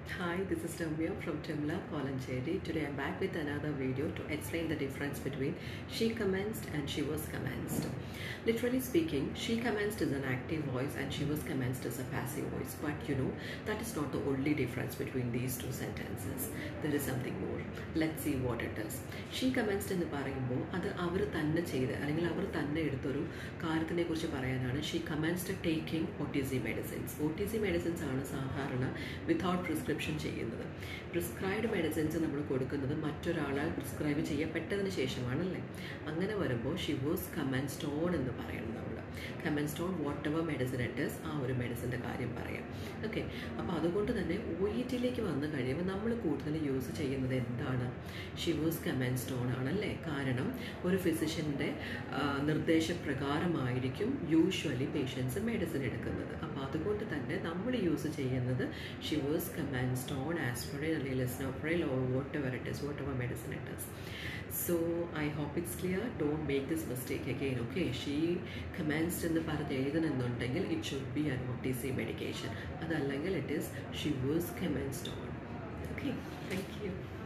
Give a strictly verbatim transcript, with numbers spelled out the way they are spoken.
Hi, this is Ramya from TEMLA, kolenchery. Today I'm back with another video to explain the difference between she commenced and she was commenced. Literally speaking, she commenced is an active voice and she was commenced is a passive voice. But you know, that is not the only difference between these two sentences. There is something more. Let's see what it is. She commenced എന്ന് പറയുമ്പോൾ അത് അവർ തന്നെ ചെയ്ത് അല്ലെങ്കിൽ അവർ തന്നെ എടുത്തൊരു കാര്യത്തിനെ കുറിച്ച് പറയാനാണ് she commenced taking O T C medicines. O T C medicines ആണ് സാധാരണ without prescription ചെയ്യുന്നത്. പ്രിസ്ക്രൈബ്ഡ് മെഡിസിൻസ് നമ്മൾ കൊടുക്കുന്നത് മറ്റൊരാളാൽ പ്രിസ്ക്രൈബ് ചെയ്യപ്പെട്ടതിന് ശേഷമാണല്ലേ. അങ്ങനെ വരുമ്പോൾ ഷി വാസ് കമൻസ്ഡ് ഓൺ എന്ന് പറയണം നമ്മൾ. Commenced on whatever medicine it is, ആ ഒരു മെഡിസിൻ്റെ കാര്യം പറയാം. ഓക്കെ, അപ്പോൾ അതുകൊണ്ട് തന്നെ ഒ ഇ ടിയിലേക്ക് വന്നു കഴിയുമ്പോൾ നമ്മൾ കൂടുതൽ യൂസ് ചെയ്യുന്നത് എന്താണ്? ഷി വാസ് കമൻസ്ഡ് ഓൺ ആണല്ലേ. കാരണം ഒരു ഫിസിഷ്യൻ്റെ നിർദ്ദേശപ്രകാരമായിരിക്കും യൂഷ്വലി പേഷ്യൻസ് മെഡിസിൻ എടുക്കുന്നത്. അപ്പോൾ അതുകൊണ്ട് തന്നെ നമ്മൾ യൂസ് ചെയ്യുന്നത് she was commenced on aspirin or lisinopril or whatever it is, whatever medicine it is. So I hope it's clear. Don't make this mistake again. Okay, she commenced in the parathaidhanennundengil it should be an O T C medication. Adallengil it is she was commenced on. Okay, thank you.